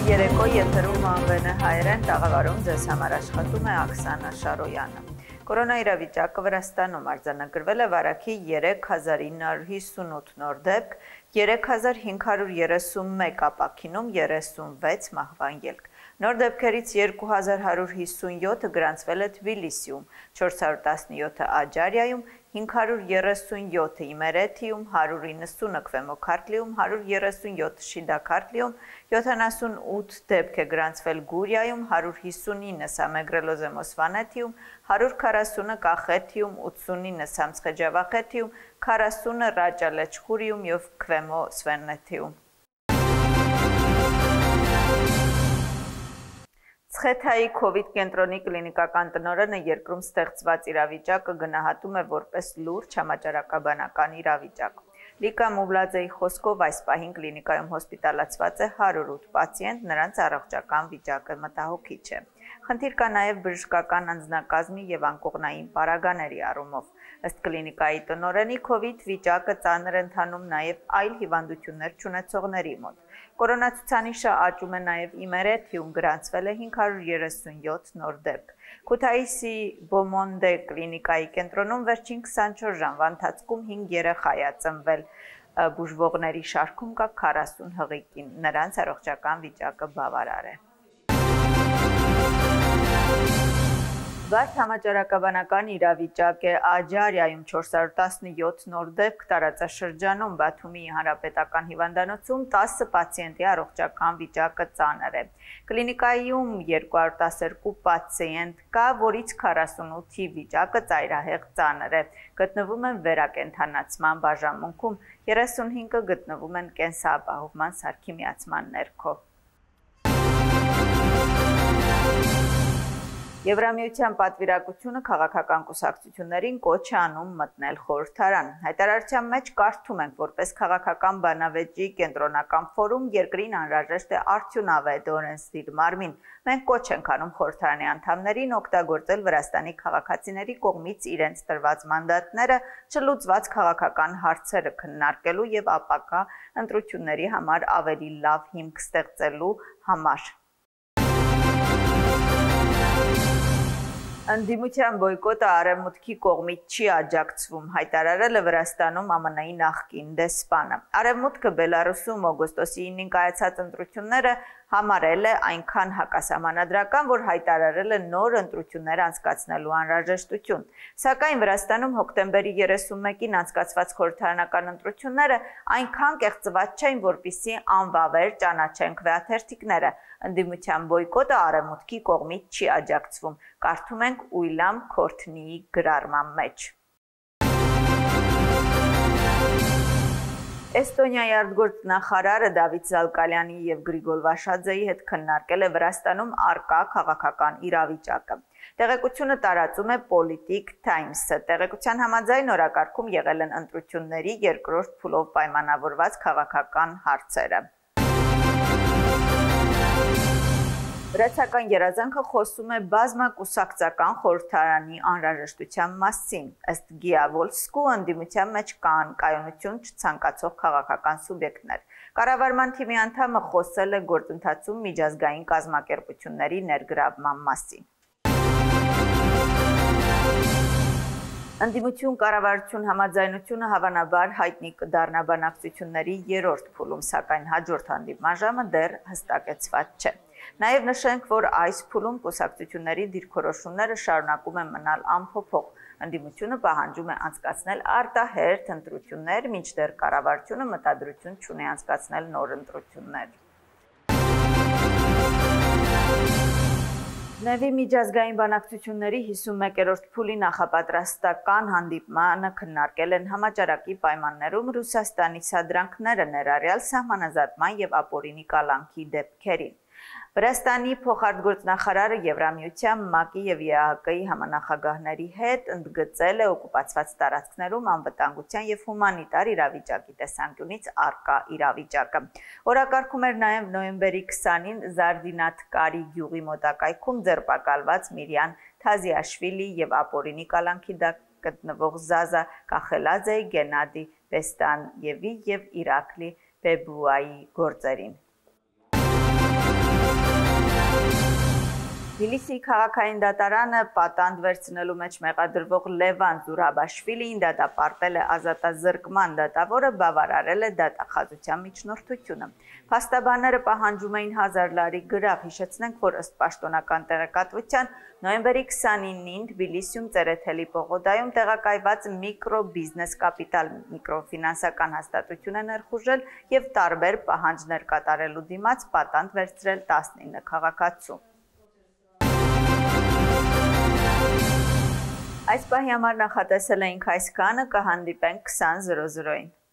Երեկո եթերում անվեն հայերեն տաղավարում ձեզ համար աշխատում է Աքսանա Շարոյանը։ Կորոնավիրավիճակը Վրաստանում արձանագրվել է վարակի 3958 նոր դեպք, 3531 ապաքինում 36 մահվան ելք։ Նոր դեպքերից 2157-ը գրանցվել է Թբիլիսիում, 417-ը Աջարիայում, 537-ը Իմերեթիում, 190-ը Քվեմոքարթլիում, 137-ը Շիդաքարթլիում, 78 դեպք է գրանցվել Գուրիայում, 159-ը Սամեգրելոզե Մոսվանեթիում, 140-ը Կախեթիում, 89-ը Սամցխեջավախեթիում, 40-ը Ռաճա Լեչխուրիում և Քվեմո Սվենեթիում։ Ցխեթայի Քովիդ կենտրոնի կլինիկական տնօրենը երկրում ստեղծված իրավիճակը գնահատում է որպես լուրջ համաճարակաբանական իրավիճակ։ Լիկա Մուվլաձեի խոսքով այս պահին կլինիկայում հոսպիտալացված է 108 պացիենտ, նրանց առողջական վիճակը մտահոգիչ է։ Խնդիր կա նաև բժշկական անձնակազմի և անկողնային պարագաների առումով։ Ըստ կլինիկայի տնօրենի Քովիդ վիճակը ծանր է ընթանում նաև այլ հիվանդություններ չունեցողների մոտ։ Կորոնացուցանիշը աճում է նաև Իմերեթիում գրանցվել է 537 նոր դեպք։ Քութայիսի Բոմոնդե կլինիկայի կենտրոնում վերջին 24 ժամվա ընթացքում 5 երեխա է ծնվել։ Բուժվողների շարքում կա 40 հղի կին, նրանց առողջական վիճակը բավարար է։ Բարդ համաճարակաբանական իրավիճակ է Աջարիայում 417 նոր դեպք, տարածաշրջանում Բաթումի հանրապետական հիվանդանոցում 10 պացիենտի առողջական վիճակը ծանր է։ Կլինիկայում 212 պացիենտ կա, որից 48-ի վիճակը ծայրահեղ ծանր է։ Գտնվում են վերակենդանացման բաժանմունքում, 35-ը գտնվում են կենսապահովման սարքի միացման ներքո։ Եվրամիության պատվիրակությունը քաղաքական կուսակցություններին կոչ է անում մտնել խորհրդարան։ Հայտարարության մեջ կարդում ենք, որպես քաղաքական բանավեճի կենտրոնական ֆորում երկրին անհրաժեշտ է արդյունավետ օրենսդիր մարմին։ Մենք կոչ ենք անում խորհրդարանի անդամներին օգտագործել Վրաստանի քաղաքացիների կողմից իրենց տրված մանդատները չլուծված քաղաքական հարցերը քննարկելու և ապագա ընտրությունների համար ավելի լավ հիմք ստեղծելու համար։ Ընդդիմության բոյկոտը Արևմուտքի կողմից չի աջակցվում, հայտարարել է Վրաստանում ԱՄՆ-ի նախկին դեսպանը։ Արևմուտքը Բելարուսում օգոստոսի 9-ին կայացած ընտրությունները համարել է այնքան հակասահմանադրական, որ հայտարարել է նոր ընտրություններ անցկացնելու անհրաժեշտություն։ Սակայն Վրաստանում հոկտեմբերի 31-ին անցկացված խորհրդարանական ընտրությունները այնքան կեղծված չէին, որպեսզի անվավեր ճանաչեն քվեաթերթիկները։ Ընդդիմության բոյկոտը Արևմուտքի կողմից չի աջակցվում, կարդում ենք Ուիլյամ Քորթնիի գրառման մեջ։ Էստոնիայի արտգործնախարարը Դավիթ Զալկալյանի և Գրիգոր Վաշաձեի հետ քննարկել է Վրաստանում առկա քաղաքական իրավիճակը։ Տեղեկությունը տարածում է Politics Times-ը։ Տեղեկության համաձայն օրակարգում եղել են ընտրությունների երկրորդ փուլով պայմանավորված քաղաքական հարցերը։ Վրացական երազանքը խոսում է բազմակուսակցական խորհրդարանի անհրաժեշտության մասին։ Ըստ Գիա Վոլսկու ընդդիմության մեջ կան կայունություն չցանկացող քաղաքական սուբյեկտներ։ Կառավարման թիմի անդամը խոսել է գործընթացում միջազգային կազմակերպությունների ներգրավման մասին։ Ընդդիմություն կառավարություն համաձայնությունը հավանաբար հայտնի կդառնա բանակցությունների երրորդ փուլում, սակայն հաջորդ հանդիպման ժամը դեռ հստակեցված չէ։ Նաև նշենք, որ այս փուլում կուսակցությունների դիրքորոշումները շարունակում են մնալ անփոփոխ։ Ընդդիմությունը պահանջում է անցկացնել արտահերթ ընտրություններ, մինչդեռ կառավարությունը մտադրություն չունի անցկացնել նոր ընտրություններ։ Նևի միջազգային բանակցությունների 51-րդ փուլի նախապատրաստական հանդիպմանը քննարկել են համաճարակի պայմաններում Ռուսաստանի սադրանքները, ներառյալ սահմանազատման և ապօրինի կալանքի դեպքերին։ Վրաստանի փոխարտգործնախարարը Եվրամիության, ՄԱԿ-ի և ԵԱՀԿ-ի համանախագահների հետ ընդգծել է օկուպացված տարածքներում անվտանգության և հումանիտար իրավիճակի տեսանկյունից առկա իրավիճակը։ Օրակարգում էր նաև նոյեմբերի 20-ին Զարդինաթկարի գյուղի մոտակայքում ձերբակալված Միրյան Թազիաշվիլի և ապօրինի կալանքի տակ գտնվող Զազա Կախելաձեի, Գենադի Պեստանյևի և Իրակլի Բեբուայի գործերին։ Թբիլիսի քաղաքային դատարանը պատանդ վերցնելու մեջ մեղադրվող Լևան Զուրաբաշվիլին դատապարտել է ազատազրկման դատավորը բավարարել է դատախազության միջնորդությունը։ Փաստաբանները պահանջում էին 1000 լարի գրավ, հիշեցնենք, որ ըստ պաշտոնական տեղեկատվության նոյեմբերի 29-ին Թբիլիսիում Ծերեթելի պողոտայում տեղակայված միկրոբիզնես կապիտալ միկրոֆինանսական հաստատություն է ներխուժել եւ տարբեր պահանջներ կատարելու դիմաց պատանդ վերցրել 19 քաղաքացու։ Այս պահի համար նախատեսել էինք այսքանը, կհանդիպենք 20:00-ին։